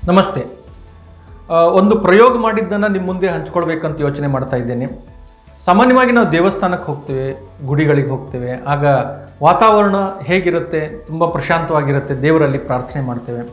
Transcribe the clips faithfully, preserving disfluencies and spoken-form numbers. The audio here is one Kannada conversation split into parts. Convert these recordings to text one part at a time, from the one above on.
ನಮಸ್ತೆ. ಒಂದು ಪ್ರಯೋಗ ಮಾಡಿದ್ದನ್ನು ನಿಮ್ಮ ಮುಂದೆ ಹಂಚ್ಕೊಳ್ಬೇಕಂತ ಯೋಚನೆ ಮಾಡ್ತಾ ಇದ್ದೇನೆ. ಸಾಮಾನ್ಯವಾಗಿ ನಾವು ದೇವಸ್ಥಾನಕ್ಕೆ ಹೋಗ್ತೇವೆ, ಗುಡಿಗಳಿಗೆ ಹೋಗ್ತೇವೆ. ಆಗ ವಾತಾವರಣ ಹೇಗಿರುತ್ತೆ? ತುಂಬ ಪ್ರಶಾಂತವಾಗಿರುತ್ತೆ. ದೇವರಲ್ಲಿ ಪ್ರಾರ್ಥನೆ ಮಾಡ್ತೇವೆ.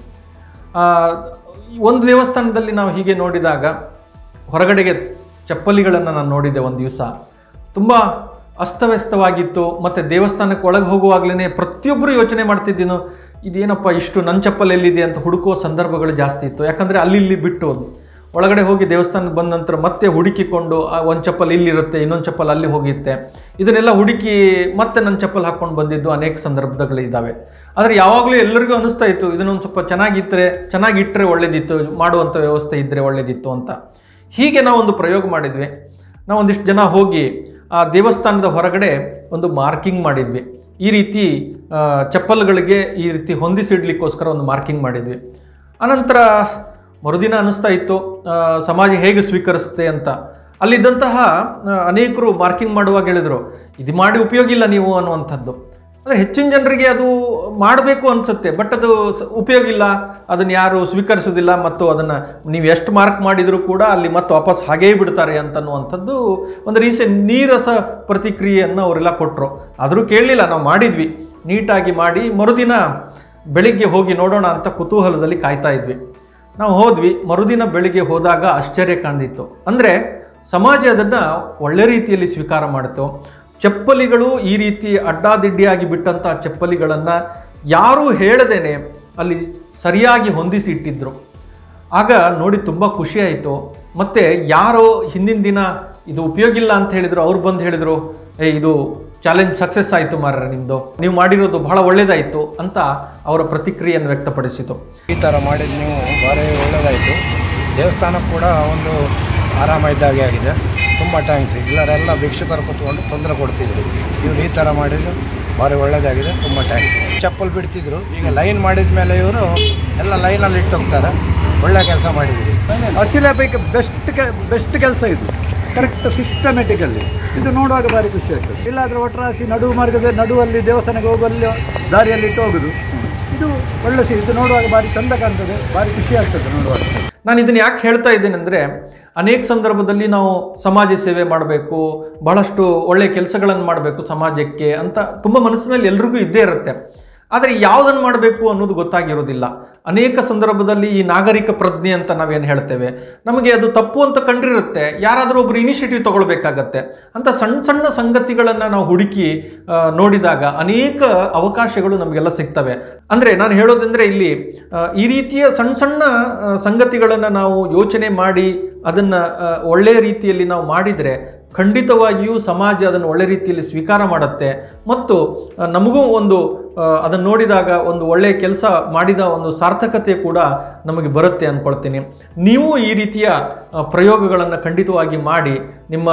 ಒಂದು ದೇವಸ್ಥಾನದಲ್ಲಿ ನಾವು ಹೀಗೆ ನೋಡಿದಾಗ ಹೊರಗಡೆಗೆ ಚಪ್ಪಲಿಗಳನ್ನು ನಾನು ನೋಡಿದ್ದೆ ಒಂದು ದಿವಸ. ತುಂಬ ಅಸ್ತವ್ಯಸ್ತವಾಗಿತ್ತು. ಮತ್ತು ದೇವಸ್ಥಾನಕ್ಕೆ ಒಳಗೆ ಹೋಗುವಾಗಲೇ ಪ್ರತಿಯೊಬ್ಬರು ಯೋಚನೆ ಮಾಡ್ತಿದ್ದೀನೋ ಇದೇನಪ್ಪ ಇಷ್ಟು ನನ್ನ ಚಪ್ಪಲ್ ಎಲ್ಲಿದೆ ಅಂತ ಹುಡುಕುವ ಸಂದರ್ಭಗಳು ಜಾಸ್ತಿ ಇತ್ತು. ಯಾಕಂದರೆ ಅಲ್ಲಿ ಇಲ್ಲಿ ಬಿಟ್ಟು ಒಳಗಡೆ ಹೋಗಿ ದೇವಸ್ಥಾನಕ್ಕೆ ಬಂದ ನಂತರ ಮತ್ತೆ ಹುಡುಕಿಕೊಂಡು ಒಂದು ಚಪ್ಪಲ್ ಇಲ್ಲಿರುತ್ತೆ, ಇನ್ನೊಂದು ಚಪ್ಪಲ್ ಅಲ್ಲಿ ಹೋಗಿತ್ತೆ. ಇದನ್ನೆಲ್ಲ ಹುಡುಕಿ ಮತ್ತೆ ನನ್ನ ಚಪ್ಪಲ್ ಹಾಕ್ಕೊಂಡು ಬಂದಿದ್ದು ಅನೇಕ ಸಂದರ್ಭಗಳಿದ್ದಾವೆ. ಆದರೆ ಯಾವಾಗಲೂ ಎಲ್ಲರಿಗೂ ಅನ್ನಿಸ್ತಾ ಇತ್ತು ಇದನ್ನೊಂದು ಸ್ವಲ್ಪ ಚೆನ್ನಾಗಿಟ್ಟರೆ ಚೆನ್ನಾಗಿಟ್ಟರೆ ಒಳ್ಳೆಯದಿತ್ತು, ಮಾಡುವಂಥ ವ್ಯವಸ್ಥೆ ಇದ್ದರೆ ಒಳ್ಳೆಯದಿತ್ತು ಅಂತ. ಹೀಗೆ ನಾವು ಒಂದು ಪ್ರಯೋಗ ಮಾಡಿದ್ವಿ. ನಾವು ಒಂದಿಷ್ಟು ಜನ ಹೋಗಿ ಆ ದೇವಸ್ಥಾನದ ಹೊರಗಡೆ ಒಂದು ಮಾರ್ಕಿಂಗ್ ಮಾಡಿದ್ವಿ. ಈ ರೀತಿ ಚಪ್ಪಲ್ಗಳಿಗೆ ಈ ರೀತಿ ಹೊಂದಿಸಿಡ್ಲಿಕ್ಕೋಸ್ಕರ ಒಂದು ಮಾರ್ಕಿಂಗ್ ಮಾಡಿದ್ವಿ. ಆನಂತರ ಮರುದಿನ ಅನ್ನಿಸ್ತಾ ಇತ್ತು ಸಮಾಜ ಹೇಗೆ ಸ್ವೀಕರಿಸುತ್ತೆ ಅಂತ. ಅಲ್ಲಿದ್ದಂತಹ ಅನೇಕರು ಮಾರ್ಕಿಂಗ್ ಮಾಡುವಾಗ ಹೇಳಿದರು ಇದು ಮಾಡಿ ಉಪಯೋಗ ಇಲ್ಲ ನೀವು ಅನ್ನುವಂಥದ್ದು. ಅಂದರೆ ಹೆಚ್ಚಿನ ಜನರಿಗೆ ಅದು ಮಾಡಬೇಕು ಅನಿಸುತ್ತೆ, ಬಟ್ ಅದು ಉಪಯೋಗ ಇಲ್ಲ, ಅದನ್ನು ಯಾರು ಸ್ವೀಕರಿಸೋದಿಲ್ಲ, ಮತ್ತು ಅದನ್ನು ನೀವು ಎಷ್ಟು ಮಾರ್ಕ್ ಮಾಡಿದರೂ ಕೂಡ ಅಲ್ಲಿ ಮತ್ತೆ ವಾಪಸ್ ಹಾಗೇ ಬಿಡ್ತಾರೆ ಅಂತನ್ನುವಂಥದ್ದು ಒಂದು ರೀತಿ ನೀರಸ ಪ್ರತಿಕ್ರಿಯೆಯನ್ನು ಅವರೆಲ್ಲ ಕೊಟ್ಟರು. ಆದರೂ ಕೇಳಲಿಲ್ಲ, ನಾವು ಮಾಡಿದ್ವಿ, ನೀಟಾಗಿ ಮಾಡಿ ಮರುದಿನ ಬೆಳಿಗ್ಗೆ ಹೋಗಿ ನೋಡೋಣ ಅಂತ ಕುತೂಹಲದಲ್ಲಿ ಕಾಯ್ತಾ ಇದ್ವಿ. ನಾವು ಹೋದ್ವಿ. ಮರುದಿನ ಬೆಳಿಗ್ಗೆ ಹೋದಾಗ ಆಶ್ಚರ್ಯ ಕಾಣ್ದಿತ್ತು. ಅಂದರೆ ಸಮಾಜ ಅದನ್ನು ಒಳ್ಳೆ ರೀತಿಯಲ್ಲಿ ಸ್ವೀಕಾರ ಮಾಡಿತು. ಚಪ್ಪಲಿಗಳು ಈ ರೀತಿ ಅಡ್ಡಾದಿಡ್ಡಿಯಾಗಿ ಬಿಟ್ಟಂಥ ಚಪ್ಪಲಿಗಳನ್ನು ಯಾರೂ ಹೇಳದೇನೆ ಅಲ್ಲಿ ಸರಿಯಾಗಿ ಹೊಂದಿಸಿ ಇಟ್ಟಿದ್ರು. ಆಗ ನೋಡಿ ತುಂಬ ಖುಷಿಯಾಯಿತು. ಮತ್ತು ಯಾರೋ ಹಿಂದಿನ ದಿನ ಇದು ಉಪಯೋಗ ಇಲ್ಲ ಅಂತ ಹೇಳಿದರು, ಅವ್ರು ಬಂದು ಹೇಳಿದರು ಏ ಇದು ಚಾಲೆಂಜ್ ಸಕ್ಸಸ್ ಆಯಿತು ಮಾರ್ರೆ, ನಿಮ್ಮದು ನೀವು ಮಾಡಿರೋದು ಬಹಳ ಒಳ್ಳೆಯದಾಯಿತು ಅಂತ ಅವರ ಪ್ರತಿಕ್ರಿಯೆಯನ್ನು ವ್ಯಕ್ತಪಡಿಸಿತು. ಈ ಥರ ಮಾಡಿದ್ದು ನೀವು ಭಾರಿ ಒಳ್ಳೆಯದಾಯಿತು. ದೇವಸ್ಥಾನ ಕೂಡ ಒಂದು ಆರಾಮ ಇದ್ದಾಗೆ ಆಗಿದೆ. ತುಂಬ ಥ್ಯಾಂಕ್ಸ್. ಇಲ್ಲರೆಲ್ಲ ಭಿಕ್ಷುಕರು ಕೂತ್ಕೊಂಡು ತೊಂದರೆ ಕೊಡ್ತಿದ್ರು. ಇವರು ಈ ಥರ ಮಾಡಿದ್ದು ಭಾರಿ ಒಳ್ಳೆಯದಾಗಿದೆ. ತುಂಬ ಥ್ಯಾಂಕ್ಸ್. ಚಪ್ಪಲ್ ಬಿಡ್ತಿದ್ರು, ಈಗ ಲೈನ್ ಮಾಡಿದ ಮೇಲೆ ಇವರು ಎಲ್ಲ ಲೈನಲ್ಲಿ ಇಟ್ಟು ಹೋಗ್ತಾರೆ. ಒಳ್ಳೆ ಕೆಲಸ ಮಾಡಿದ್ದೀರಿ. ಅಸಿಲ ಪೈಕಿ ಬೆಸ್ಟ್ ಕೆ ಬೆಸ್ಟ್ ಕೆಲಸ ಇದು. ಕರೆಕ್ಟ್ ಸಿಸ್ಟಮೆಟಿಕಲ್ಲಿ ಇದು ನೋಡುವಾಗ ಭಾರಿ ಖುಷಿ ಆಗ್ತದೆ. ಇಲ್ಲಾದರೆ ಒಟ್ರಾಸಿ ನಡುವು ಮಾರ್ಗದ ನಡುವಲ್ಲಿ ದೇವಸ್ಥಾನಕ್ಕೆ ಹೋಗಲ್ಲಿ ದಾರಿಯಲ್ಲಿ ಇಟ್ಟು ಹೋಗೋದು ಇದು ಒಳ್ಳೆ ಸಿ ಇದು ನೋಡುವಾಗ ಭಾರಿ ಚಂದ ಕಾಣ್ತದೆ, ಭಾರಿ ಖುಷಿ ಆಗ್ತದೆ ನೋಡುವಾಗ. ನಾನು ಇದನ್ನು ಯಾಕೆ ಹೇಳ್ತಾ ಇದ್ದೇನೆ ಅಂದರೆ ಅನೇಕ ಸಂದರ್ಭದಲ್ಲಿ ನಾವು ಸಮಾಜ ಸೇವೆ ಮಾಡಬೇಕು, ಬಹಳಷ್ಟು ಒಳ್ಳೆಯ ಕೆಲಸಗಳನ್ನು ಮಾಡಬೇಕು ಸಮಾಜಕ್ಕೆ ಅಂತ ತುಂಬ ಮನಸ್ಸಿನಲ್ಲಿ ಎಲ್ರಿಗೂ ಇದ್ದೇ ಇರುತ್ತೆ. ಆದರೆ ಯಾವುದನ್ನು ಮಾಡಬೇಕು ಅನ್ನೋದು ಗೊತ್ತಾಗಿರೋದಿಲ್ಲ. ಅನೇಕ ಸಂದರ್ಭದಲ್ಲಿ ಈ ನಾಗರಿಕ ಪ್ರಜ್ಞೆ ಅಂತ ನಾವೇನು ಹೇಳ್ತೇವೆ, ನಮಗೆ ಅದು ತಪ್ಪು ಅಂತ ಕಂಡಿರುತ್ತೆ. ಯಾರಾದರೂ ಒಬ್ಬರು ಇನಿಷಿಯೇಟಿವ್ ತೊಗೊಳ್ಬೇಕಾಗತ್ತೆ ಅಂತ ಸಣ್ಣ ಸಣ್ಣ ಸಂಗತಿಗಳನ್ನು ನಾವು ಹುಡುಕಿ ನೋಡಿದಾಗ ಅನೇಕ ಅವಕಾಶಗಳು ನಮಗೆಲ್ಲ ಸಿಗ್ತವೆ. ಅಂದರೆ ನಾನು ಹೇಳೋದಂದರೆ ಇಲ್ಲಿ ಈ ರೀತಿಯ ಸಣ್ಣ ಸಣ್ಣ ಸಂಗತಿಗಳನ್ನು ನಾವು ಯೋಚನೆ ಮಾಡಿ ಅದನ್ನು ಒಳ್ಳೆಯ ರೀತಿಯಲ್ಲಿ ನಾವು ಮಾಡಿದರೆ ಖಂಡಿತವಾಗಿಯೂ ಸಮಾಜ ಅದನ್ನು ಒಳ್ಳೆ ರೀತಿಯಲ್ಲಿ ಸ್ವೀಕಾರ ಮಾಡುತ್ತೆ. ಮತ್ತು ನಮಗೂ ಒಂದು ಅದನ್ನು ನೋಡಿದಾಗ ಒಂದು ಒಳ್ಳೆಯ ಕೆಲಸ ಮಾಡಿದ ಒಂದು ಸಾರ್ಥಕತೆ ಕೂಡ ನಮಗೆ ಬರುತ್ತೆ ಅಂದ್ಕೊಳ್ತೀನಿ. ನೀವು ಈ ರೀತಿಯ ಪ್ರಯೋಗಗಳನ್ನು ಖಂಡಿತವಾಗಿ ಮಾಡಿ ನಿಮ್ಮ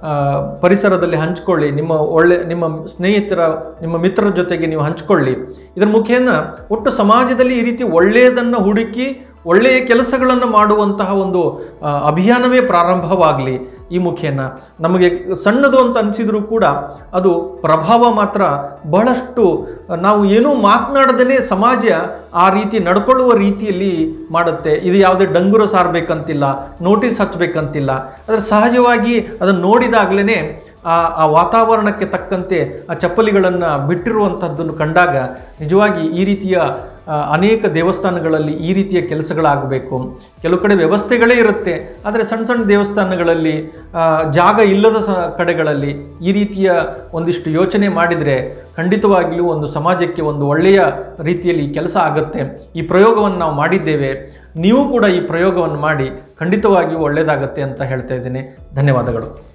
ಪರಿಸರದಲ್ಲಿ ಹಂಚ್ಕೊಳ್ಳಿ. ನಿಮ್ಮ ಒಳ್ಳೆ ನಿಮ್ಮ ಸ್ನೇಹಿತರ ನಿಮ್ಮ ಮಿತ್ರರ ಜೊತೆಗೆ ನೀವು ಹಂಚ್ಕೊಳ್ಳಿ. ಇದರ ಮುಖೇನ ಒಟ್ಟು ಸಮಾಜದಲ್ಲಿ ಈ ರೀತಿ ಒಳ್ಳೆಯದನ್ನು ಹುಡುಕಿ ಒಳ್ಳೆಯ ಕೆಲಸಗಳನ್ನು ಮಾಡುವಂತಹ ಒಂದು ಅಭಿಯಾನವೇ ಪ್ರಾರಂಭವಾಗಲಿ. ಈ ಮುಖೇನ ನಮಗೆ ಸಣ್ಣದು ಅಂತ ಅನಿಸಿದರೂ ಕೂಡ ಅದು ಪ್ರಭಾವ ಮಾತ್ರ ಬಹಳಷ್ಟು, ನಾವು ಏನೂ ಮಾತನಾಡದೇ ಸಮಾಜ ಆ ರೀತಿ ನಡ್ಕೊಳ್ಳುವ ರೀತಿಯಲ್ಲಿ ಮಾಡುತ್ತೆ. ಇದು ಯಾವುದೇ ಡಂಗುರ ಸಾರಬೇಕಂತಿಲ್ಲ, ನೋಟಿಸ್ ಹಚ್ಚಬೇಕಂತಿಲ್ಲ. ಅದರ ಸಹಜವಾಗಿ ಅದನ್ನು ನೋಡಿದಾಗಲೇ ಆ ಆ ವಾತಾವರಣಕ್ಕೆ ತಕ್ಕಂತೆ ಆ ಚಪ್ಪಲಿಗಳನ್ನು ಬಿಟ್ಟಿರುವಂಥದ್ದನ್ನು ಕಂಡಾಗ ನಿಜವಾಗಿ ಈ ರೀತಿಯ ಅನೇಕ ದೇವಸ್ಥಾನಗಳಲ್ಲಿ ಈ ರೀತಿಯ ಕೆಲಸಗಳಾಗಬೇಕು. ಕೆಲವು ಕಡೆ ವ್ಯವಸ್ಥೆಗಳೇ ಇರುತ್ತೆ, ಆದರೆ ಸಣ್ಣ ಸಣ್ಣ ದೇವಸ್ಥಾನಗಳಲ್ಲಿ ಜಾಗ ಇಲ್ಲದ ಸ ಕಡೆಗಳಲ್ಲಿ ಈ ರೀತಿಯ ಒಂದಿಷ್ಟು ಯೋಚನೆ ಮಾಡಿದರೆ ಖಂಡಿತವಾಗಿಯೂ ಒಂದು ಸಮಾಜಕ್ಕೆ ಒಂದು ಒಳ್ಳೆಯ ರೀತಿಯಲ್ಲಿ ಕೆಲಸ ಆಗುತ್ತೆ. ಈ ಪ್ರಯೋಗವನ್ನು ನಾವು ಮಾಡಿದ್ದೇವೆ. ನೀವು ಕೂಡ ಈ ಪ್ರಯೋಗವನ್ನು ಮಾಡಿ ಖಂಡಿತವಾಗಿಯೂ ಒಳ್ಳೆಯದಾಗತ್ತೆ ಅಂತ ಹೇಳ್ತಾ ಇದ್ದೇನೆ. ಧನ್ಯವಾದಗಳು.